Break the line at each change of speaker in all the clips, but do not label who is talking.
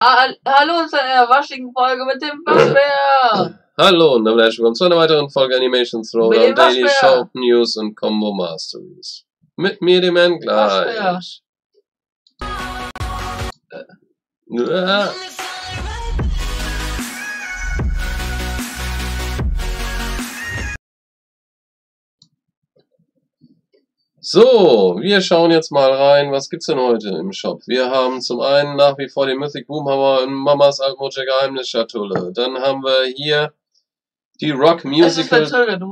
Hallo zu einer waschigen Folge mit dem Waschbär!
Hallo und damit herzlich willkommen zu einer weiteren Folge Animation Throwdown, Daily Show News und Combo Masteries. Mit mir, dem Endgleich. So, wir schauen jetzt mal rein, was gibt's denn heute im Shop? Wir haben zum einen nach wie vor den Mythic Boomhammer in Mamas Altmoje Geheimnisschatulle. Dann haben wir hier die Rock Musical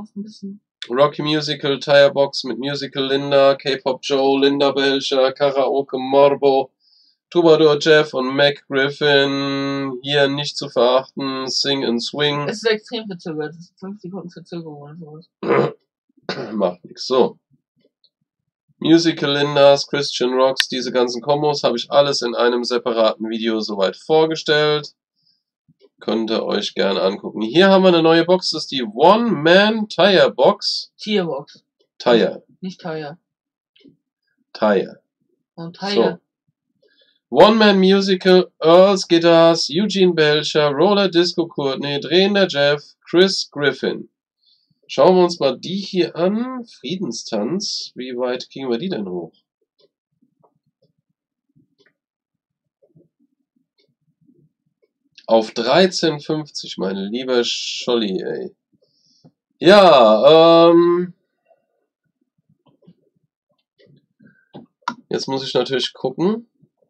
Tire Box mit Musical Linda, K-Pop Joe, Linda Belcher, Karaoke Morbo, Troubadour Jeff und Mac Griffin. Hier nicht zu verachten, Sing and Swing.
Es ist extrem verzögert, es ist 5 Sekunden Verzögerung oder sowas.
Macht nichts. So. Musical Lindas, Christian Rocks, diese ganzen Kombos habe ich alles in einem separaten Video soweit vorgestellt. Könnt ihr euch gerne angucken. Hier haben wir eine neue Box, das ist die One-Man Tire Box.
Tierbox.
Tire.
Nicht Tire.
Tire.
Und Tire.
So. One-Man Musical, Earls Guitars, Eugene Belcher, Roller Disco Courtney, Drehender Jeff, Chris Griffin. Schauen wir uns mal die hier an. Friedenstanz. Wie weit kriegen wir die denn hoch? Auf 13,50, meine liebe Scholli, ey. Ja, jetzt muss ich natürlich gucken.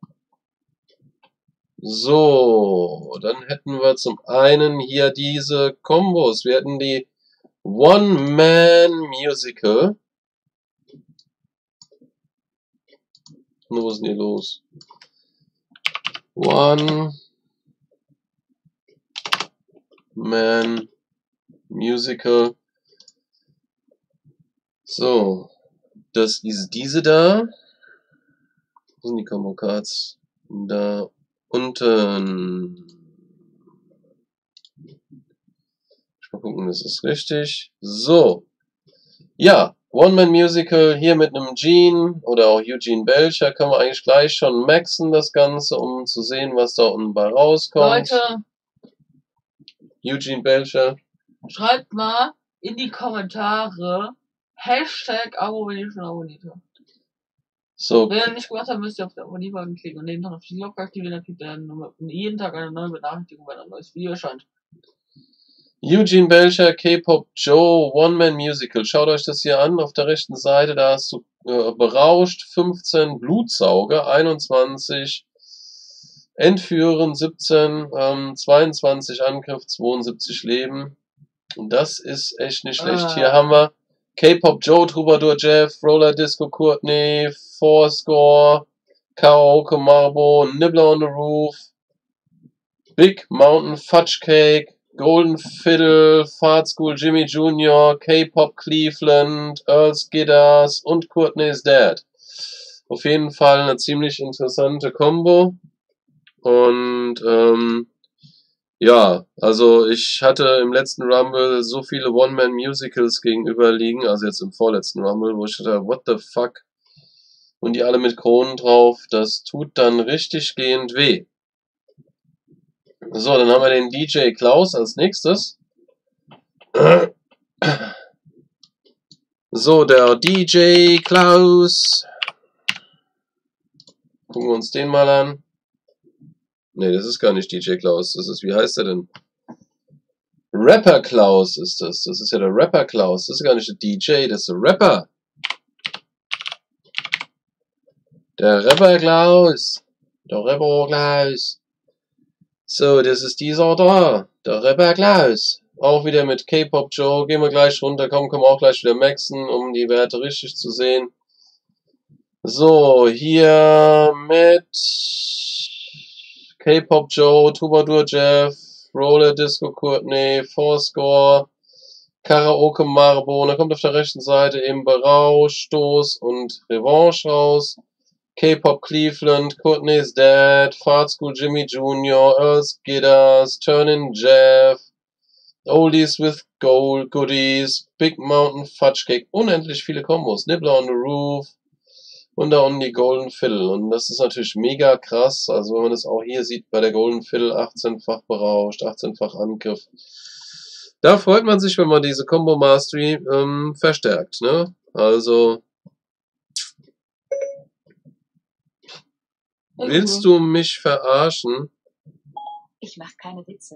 So, dann hätten wir zum einen hier diese Kombos. Wir hätten die One-Man-Musical. Wo ist denn hier los? One-Man-Musical. So, das ist diese da. Wo sind die Combo Cards? Da unten. Mal gucken, das ist richtig. So. Ja, One-Man-Musical hier mit einem Gene oder auch Eugene Belcher. Können wir eigentlich gleich schon maxen das Ganze, um zu sehen, was da unten bei rauskommt.
Leute,
Eugene Belcher.
schreibt mal in die Kommentare Hashtag Abo, wenn ihr schon abonniert habt.
So.
Wenn ihr nicht gemacht habt, müsst ihr auf den Abonnier-Button klicken und nebenbei auf die Glocke aktivieren, dann kriegt ihr jeden Tag eine neue Benachrichtigung, wenn ein neues Video erscheint.
Eugene Belcher, K-Pop Joe, One-Man Musical. Schaut euch das hier an. Auf der rechten Seite, da hast du berauscht 15 Blutsauger, 21 Entführen, 17, 22 Angriff, 72 Leben. Und das ist echt nicht schlecht. Hier haben wir K-Pop Joe, Troubadour Jeff, Roller Disco Courtney, Fourscore, Karaoke Marbo, Nibbler on the Roof, Big Mountain Fudge Cake, Golden Fiddle, Fart School Jimmy Jr., K-Pop Cleveland, Earls Guitars und Courtney's Dad. Auf jeden Fall eine ziemlich interessante Combo. Und ja, also ich hatte im letzten Rumble so viele One-Man-Musicals gegenüberliegen, also jetzt im vorletzten Rumble, wo ich dachte, what the fuck? Und die alle mit Kronen drauf, das tut dann richtig gehend weh. So, dann haben wir den DJ Klaus als nächstes. So, der DJ Klaus. Gucken wir uns den mal an. Ne, das ist gar nicht DJ Klaus. Das ist, wie heißt der denn? Rapper Klaus ist das. Das ist ja der Rapper Klaus. Das ist gar nicht der DJ, das ist der Rapper. Der Rapper Klaus. Der Rapper Klaus. So, das ist dieser da. Der Rapper Klaus. Auch wieder mit K-Pop Joe. Gehen wir gleich runter. Komm, können wir auch gleich wieder maxen, um die Werte richtig zu sehen. So, hier mit K-Pop Joe, Troubadour Jeff, Roller Disco Courtney, Fourscore, Karaoke Marbo. Und dann kommt auf der rechten Seite eben Berausch, Stoß und Revanche raus. K-Pop Cleveland, Courtney's Dad, Fart School Jimmy Jr., Earls Guitars, Turnin' Jeff, Oldies with Gold, Goodies, Big Mountain Fudge Cake, unendlich viele Kombos, Nibbler on the Roof, Und da unten die Golden Fiddle. Und das ist natürlich mega krass. Also wenn man das auch hier sieht bei der Golden Fiddle, 18-fach berauscht, 18-fach Angriff. Da freut man sich, wenn man diese Combo Mastery verstärkt. Ne? Also, willst du mich verarschen?
Ich mach keine Witze.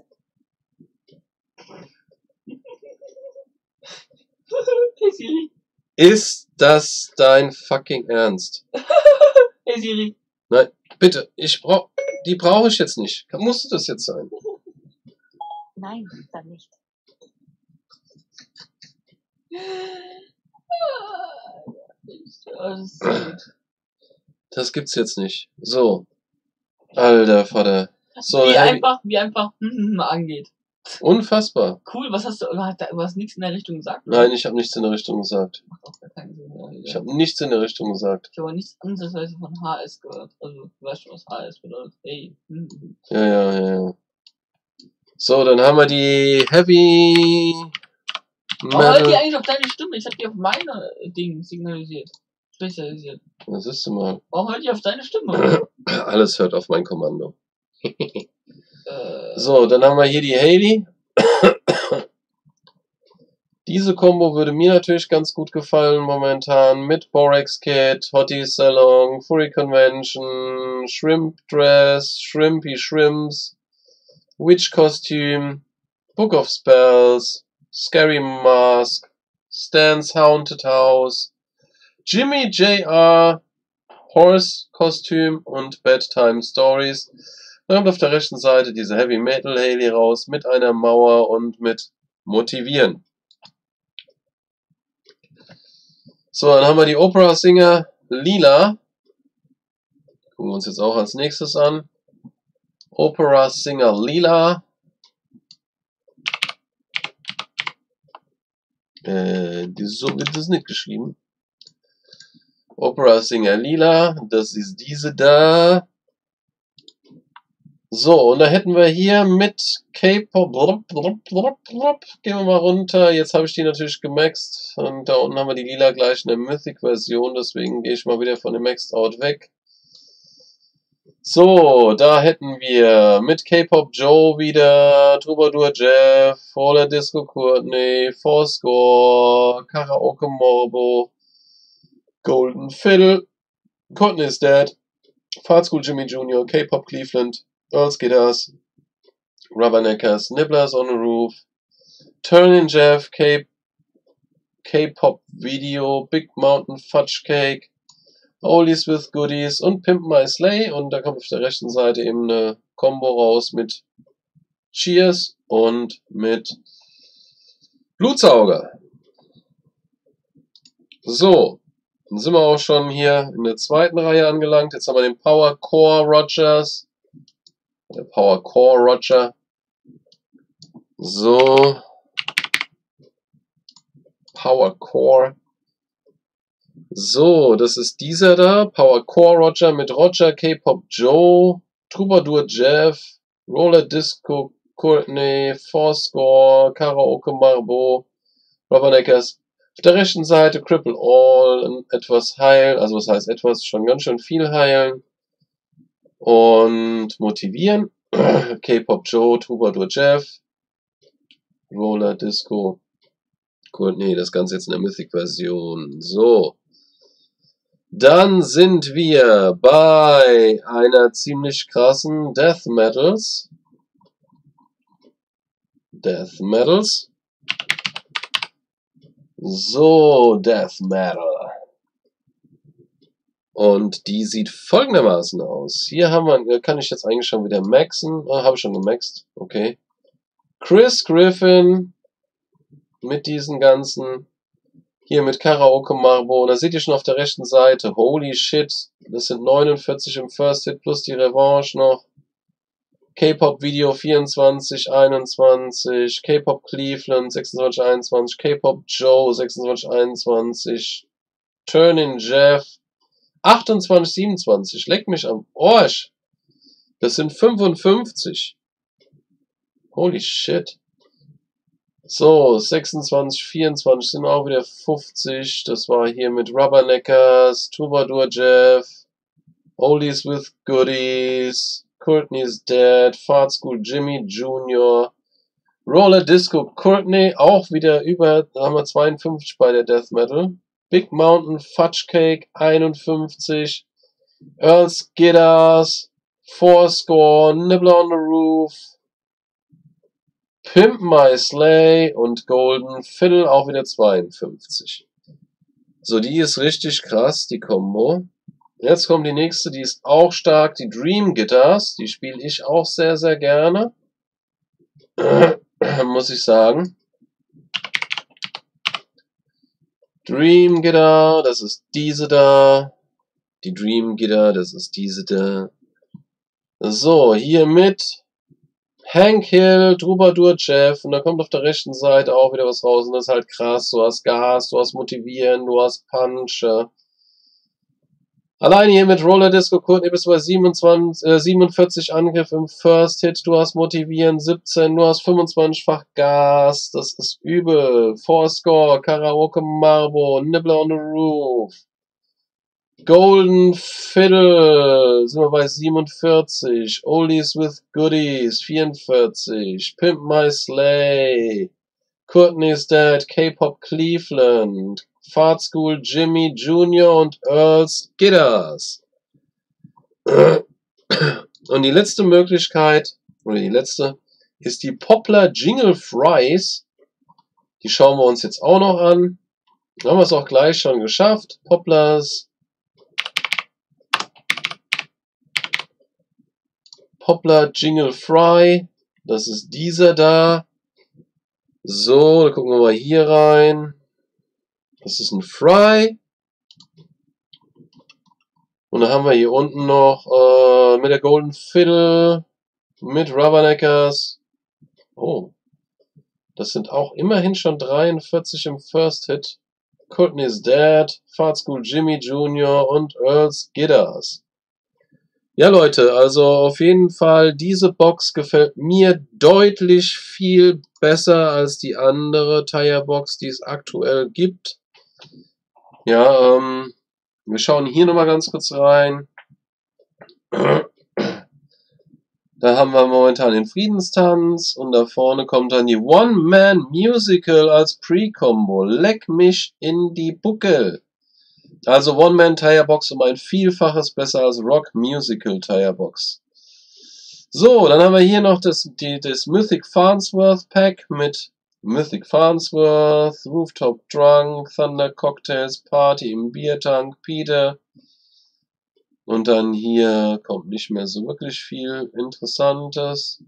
Hey Siri.
Ist das dein fucking Ernst?
Hey Siri.
Nein, bitte, die brauche ich jetzt nicht. Musste das jetzt sein?
Nein, dann nicht.
Das ist so gut.
Das gibt's jetzt nicht. So. Alter Vater. So,
Wie einfach angeht.
Unfassbar.
Cool, was hast du hast nichts in der Richtung gesagt?
Nein, ich habe nichts in der Richtung gesagt.
Macht auch gar keinen Sinn. Ja,
Ich habe nichts in der Richtung gesagt.
Ich habe aber nichts anderes von HS gehört. Also, du weißt schon, was HS bedeutet. Hey.
Ja. So, dann haben wir die Heavy
Warum hört die
Metal.
eigentlich auf deine Stimme? Ich hab die auf meine Ding signalisiert. Spezialisiert.
Was ist denn mal?
Warum hört die auf deine Stimme?
Alles hört auf mein Kommando. So, dann haben wir hier die Haley. Diese Combo würde mir natürlich ganz gut gefallen momentan. Mit Borax Kit, Hottie Salon, Furry Convention, Shrimp Dress, Shrimpy Shrimps, Witch Costume, Book of Spells, Scary Mask, Stan's Haunted House, Jimmy J.R., Horse Kostüm und Bedtime Stories. Dann kommt auf der rechten Seite diese Heavy Metal Haley raus mit einer Mauer und mit Motivieren. So, dann haben wir die Opera Singer Lila. Gucken wir uns jetzt auch als nächstes an. Opera Singer Lila. So wird das nicht geschrieben. Opera Singer Lila. Das ist diese da. So, und da hätten wir hier mit K-Pop. Gehen wir mal runter. Jetzt habe ich die natürlich gemaxt. Und da unten haben wir die Lila gleich in der Mythic-Version. Deswegen gehe ich mal wieder von dem Maxed Out weg. So, da hätten wir mit K-Pop Joe wieder, Troubadour Jeff, Roller Disco Courtney, Fourscore, Karaoke Morbo, Golden Fiddle, Courtney's Dead, Fart School Jimmy Jr., K-Pop Cleveland, Earls Guitars, Rubberneckers, Nibblers on the Roof, Turning Jeff, K-Pop Video, Big Mountain Fudge Cake, Oldies with Goodies und Pimp My Sleigh. Und da kommt auf der rechten Seite eben eine Combo raus mit Cheers und mit Blutsauger. So, dann sind wir auch schon hier in der zweiten Reihe angelangt. Jetzt haben wir den Power Core Rogers. Der Power Core Roger. So. Power Core. So, das ist dieser da. Power Core Roger mit Roger, K-Pop Joe, Troubadour Jeff, Roller Disco Courtney, Fourscore, Karaoke Marbo, Rubberneckers. Auf der rechten Seite Cripple All, etwas heilen, also was heißt etwas, schon ganz schön viel heilen. Und motivieren. K-Pop Joe, Troubadour Jeff, Roller Disco Courtney, das Ganze jetzt in der Mythic-Version. So. Dann sind wir bei einer ziemlich krassen Death Metals. So, Death Metal. Und die sieht folgendermaßen aus. Hier haben wir, kann ich jetzt eigentlich schon wieder maxen. Habe ich schon gemaxt. Okay. Chris Griffin mit diesen ganzen. Hier mit Karaoke Marbo. Da seht ihr schon auf der rechten Seite. Holy shit. Das sind 49 im First Hit plus die Revanche noch. K-Pop Video 24, 21. K-Pop Cleveland 26, 21. K-Pop Joe 26, 21. Turning Jeff 28, 27. Leck mich am Arsch. Das sind 55. Holy shit. So, 26, 24 sind auch wieder 50. Das war hier mit Rubberneckers, Troubadour Jeff, Oldies with Goodies, Courtney's Dad, Fart School Jimmy Jr., Roller Disco Courtney, auch wieder über, da haben wir 52 bei der Death Metal. Big Mountain Fudge Cake, 51. Earl's Gitters, Fourscore, Nibbler on the Roof, Pimp My Sleigh und Golden Fiddle, auch wieder 52. So, die ist richtig krass, die Combo. Jetzt kommt die nächste, die ist auch stark, die Dream Guitars. Die spiele ich auch sehr, sehr gerne. Muss ich sagen. Dream Guitar, das ist diese da. Die Dream Guitar, das ist diese da. So, hier mit Hank Hill, Troubadour Jeff. Und da kommt auf der rechten Seite auch wieder was raus. Und das ist halt krass. Du hast Gas, du hast Motivieren, du hast Punch. Alleine hier mit Roller Disco Courtney bist du bei 47 Angriff im First Hit, du hast Motivieren 17, du hast 25-fach Gas, das ist übel. Fourscore, Karaoke Marbo, Nibbler on the Roof, Golden Fiddle, sind wir bei 47, Oldies with Goodies 44, Pimp My Sleigh, Courtney's Dad, K-Pop Cleveland, Fart School Jimmy Jr. und Earl's Gitters. Und die letzte Möglichkeit, oder die letzte, ist die Poplar Jingle Fries. Die schauen wir uns jetzt auch noch an. Da haben wir es auch gleich schon geschafft. Poplars. Poplar Jingle Fry. Das ist dieser da. So, da gucken wir mal hier rein. Das ist ein Fry. Und dann haben wir hier unten noch mit der Golden Fiddle, mit Rubberneckers. Oh, das sind auch immerhin schon 43 im First Hit. Courtney's Dad, Fart School Jimmy Jr. und Earl's Gitters. Ja Leute, also auf jeden Fall, diese Box gefällt mir deutlich viel besser als die andere Tire-Box, die es aktuell gibt. Ja, wir schauen hier nochmal ganz kurz rein. Da haben wir momentan den Friedenstanz und da vorne kommt dann die One-Man-Musical als Pre-Combo. Leck mich in die Buckel. Also One-Man-Tirebox um ein Vielfaches besser als Rock-Musical-Tirebox. So, dann haben wir hier noch das Mythic Farnsworth Pack mit Mythic Farnsworth, Rooftop Drunk, Thunder Cocktails, Party im Biertank, Peter. Und dann hier kommt nicht mehr so wirklich viel Interessantes.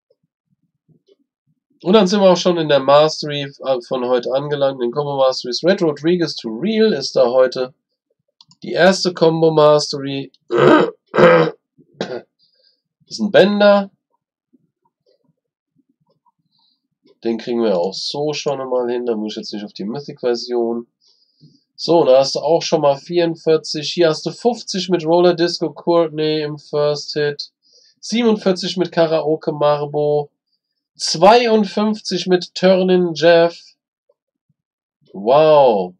Und dann sind wir auch schon in der Mastery von heute angelangt, den Combo Masteries. Red Rodriguez to Real ist da heute die erste Combo Mastery. Das ist ein Bender. Den kriegen wir auch so schon einmal hin. Da muss ich jetzt nicht auf die Mythic-Version. So, da hast du auch schon mal 44. Hier hast du 50 mit Roller Disco Courtney im First Hit. 47 mit Karaoke Marbo. 52 mit Turnin Jeff. Wow.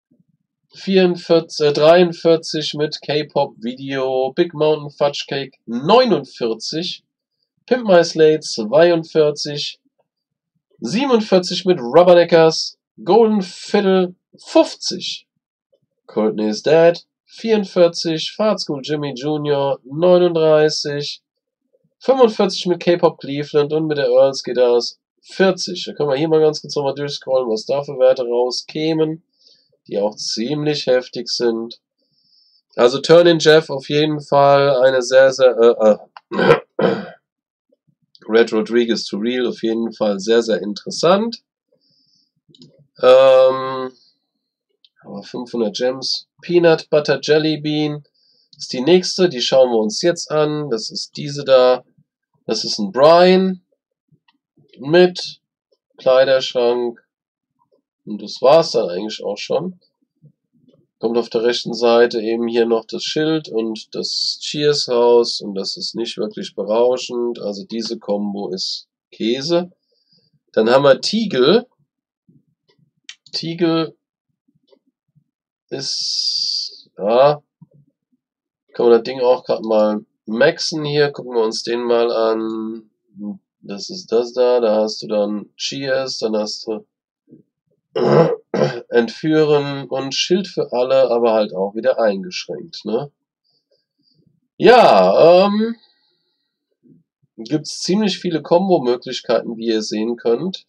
43 mit K-Pop Video. Big Mountain Fudge Cake 49. Pimp My Sleigh 42. 47 mit Rubberneckers, Golden Fiddle 50, Courtney's Dad 44, Fart School Jimmy Jr. 39, 45 mit K-Pop Cleveland und mit der Earl's Gitters 40. Da können wir hier mal ganz kurz nochmal durchscrollen, was da für Werte rauskämen, die auch ziemlich heftig sind. Also Turnin Jeff auf jeden Fall eine sehr, sehr Red Rodriguez to Real auf jeden Fall sehr, sehr interessant. Aber 500 Gems. Peanut Butter Jelly Bean ist die nächste. Die schauen wir uns jetzt an. Das ist diese da. Das ist ein Brian mit Kleiderschrank. Und das war's dann eigentlich auch schon. Kommt auf der rechten Seite eben hier noch das Schild und das Cheers raus und das ist nicht wirklich berauschend. Also diese Combo ist Käse. Dann haben wir Tiegel. Teagle ist, ja, können wir das Ding auch gerade mal maxen hier. Gucken wir uns den mal an. Das ist das da. Da hast du dann Cheers, dann hast du Entführen und Schild für alle, aber halt auch wieder eingeschränkt, ne? Ja, gibt's ziemlich viele Kombo-Möglichkeiten, wie ihr sehen könnt.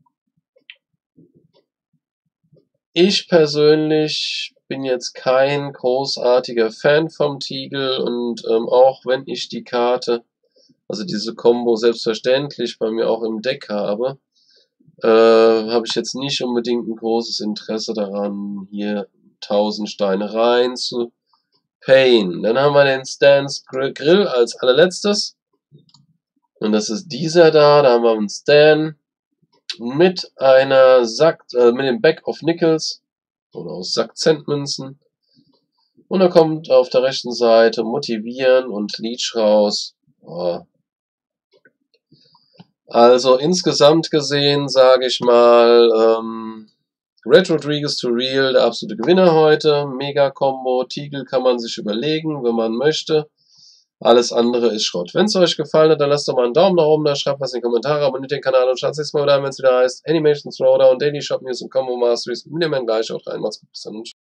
Ich persönlich bin jetzt kein großartiger Fan vom Teagle und auch wenn ich die Karte, also diese Combo selbstverständlich bei mir auch im Deck habe, habe ich jetzt nicht unbedingt ein großes Interesse daran, hier 1000 Steine rein zu payen. Dann haben wir den Stan's Grill als allerletztes. Und das ist dieser da. Da haben wir einen Stan mit einer mit dem Back of Nickels oder aus Sackzentmünzen. Und da kommt auf der rechten Seite Motivieren und Leech raus. Ja. Also insgesamt gesehen, sage ich mal, Red Rodriguez to Real, der absolute Gewinner heute. Mega-Kombo. Teagle kann man sich überlegen, wenn man möchte. Alles andere ist Schrott. Wenn es euch gefallen hat, dann lasst doch mal einen Daumen nach oben da, schreibt was in die Kommentare, abonniert den Kanal und schaut nächstes Mal wieder, wenn es wieder heißt Animation Throwdown, Daily Shop News und Combo Masteries. Mit dem gleich auch rein. Macht's gut, bis dann.